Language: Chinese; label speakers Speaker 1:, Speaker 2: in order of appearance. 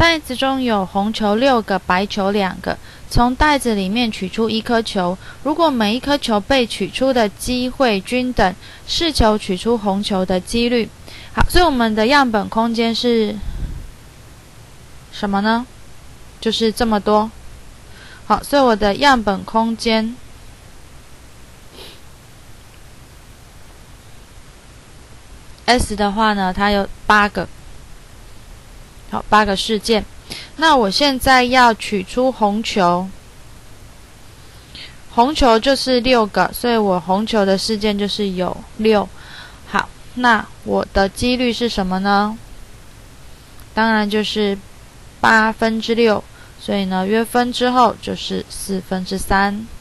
Speaker 1: 袋子中有红球6个，白球2个。从袋子里面取出1颗球，如果每一颗球被取出的机会均等，是求取出红球的几率。好，所以我们的样本空间是什么呢？就是这么多。好，所以我的样本空间S 的话呢，它有8个。好，8个事件。那我现在要取出红球，红球就是6个，所以我红球的事件就是有6。好，那我的几率是什么呢？当然就是6/8，所以呢约分之后就是3/4。